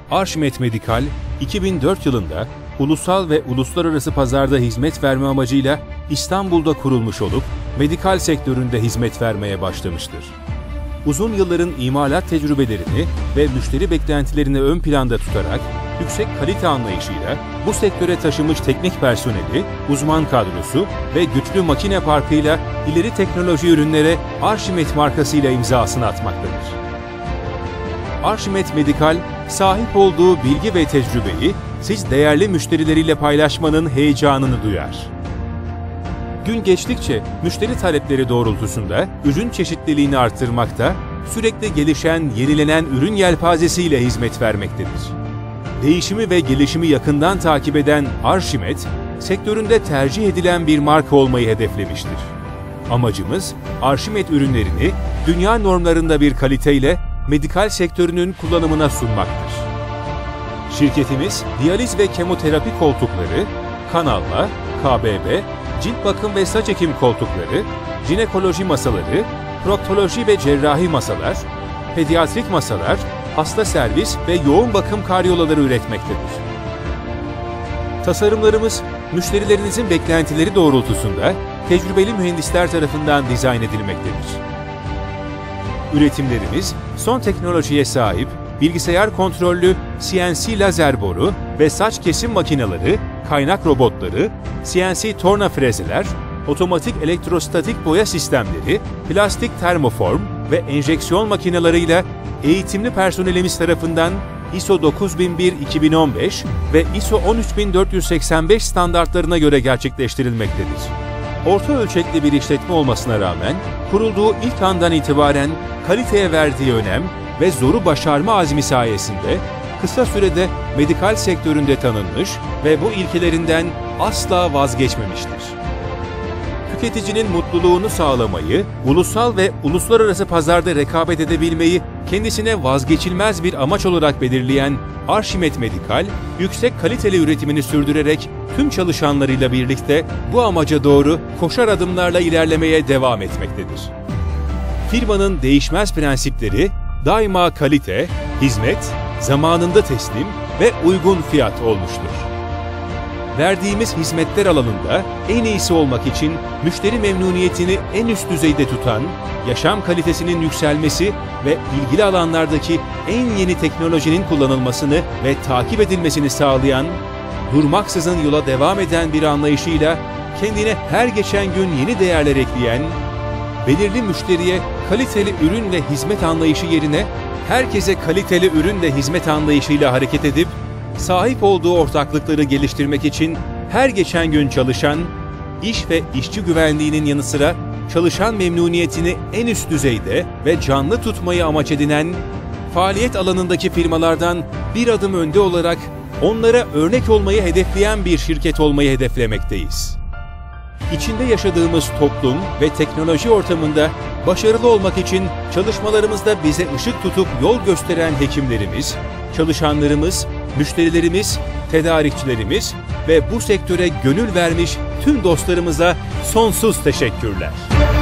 Arşimet Medikal, 2004 yılında ulusal ve uluslararası pazarda hizmet verme amacıyla İstanbul'da kurulmuş olup medikal sektöründe hizmet vermeye başlamıştır. Uzun yılların imalat tecrübelerini ve müşteri beklentilerini ön planda tutarak yüksek kalite anlayışıyla bu sektöre taşımış teknik personeli, uzman kadrosu ve güçlü makine parkıyla ileri teknoloji ürünlere Arşimet markasıyla imzasını atmaktadır. Arşimet Medikal, sahip olduğu bilgi ve tecrübeyi siz değerli müşterileriyle paylaşmanın heyecanını duyar. Gün geçtikçe müşteri talepleri doğrultusunda ürün çeşitliliğini artırmakta, sürekli gelişen, yenilenen ürün yelpazesiyle hizmet vermektedir. Değişimi ve gelişimi yakından takip eden Arşimet, sektöründe tercih edilen bir marka olmayı hedeflemiştir. Amacımız, Arşimet ürünlerini dünya normlarında bir kaliteyle medikal sektörünün kullanımına sunmaktır. Şirketimiz, diyaliz ve kemoterapi koltukları, kanalla, KBB, cilt bakım ve saç ekim koltukları, jinekoloji masaları, proktoloji ve cerrahi masalar, pediatrik masalar, hasta servis ve yoğun bakım karyolaları üretmektedir. Tasarımlarımız, müşterilerinizin beklentileri doğrultusunda tecrübeli mühendisler tarafından dizayn edilmektedir. Üretimlerimiz, son teknolojiye sahip, bilgisayar kontrollü CNC lazer boru ve saç kesim makineleri, kaynak robotları, CNC torna frezeler, otomatik elektrostatik boya sistemleri, plastik termoform ve enjeksiyon makineleriyle eğitimli personelimiz tarafından ISO 9001-2015 ve ISO 13485 standartlarına göre gerçekleştirilmektedir. Orta ölçekli bir işletme olmasına rağmen, kurulduğu ilk andan itibaren kaliteye verdiği önem ve zoru başarma azmi sayesinde kısa sürede medikal sektöründe tanınmış ve bu ilkelerinden asla vazgeçmemiştir. Tüketicinin mutluluğunu sağlamayı, ulusal ve uluslararası pazarda rekabet edebilmeyi kendisine vazgeçilmez bir amaç olarak belirleyen Arşimet Medikal, yüksek kaliteli üretimini sürdürerek tüm çalışanlarıyla birlikte bu amaca doğru koşar adımlarla ilerlemeye devam etmektedir. Firmanın değişmez prensipleri daima kalite, hizmet, zamanında teslim ve uygun fiyat olmuştur. Verdiğimiz hizmetler alanında en iyisi olmak için müşteri memnuniyetini en üst düzeyde tutan, yaşam kalitesinin yükselmesi ve ilgili alanlardaki en yeni teknolojinin kullanılmasını ve takip edilmesini sağlayan, durmaksızın yola devam eden bir anlayışıyla kendine her geçen gün yeni değerler ekleyen, belirli müşteriye kaliteli ürün ve hizmet anlayışı yerine herkese kaliteli ürün ve hizmet anlayışıyla hareket edip, sahip olduğu ortaklıkları geliştirmek için her geçen gün çalışan, iş ve işçi güvenliğinin yanı sıra çalışan memnuniyetini en üst düzeyde ve canlı tutmayı amaç edinen, faaliyet alanındaki firmalardan bir adım önde olarak onlara örnek olmayı hedefleyen bir şirket olmayı hedeflemekteyiz. İçinde yaşadığımız toplum ve teknoloji ortamında başarılı olmak için çalışmalarımızda bize ışık tutup yol gösteren hekimlerimiz, çalışanlarımız, müşterilerimiz, tedarikçilerimiz ve bu sektöre gönül vermiş tüm dostlarımıza sonsuz teşekkürler.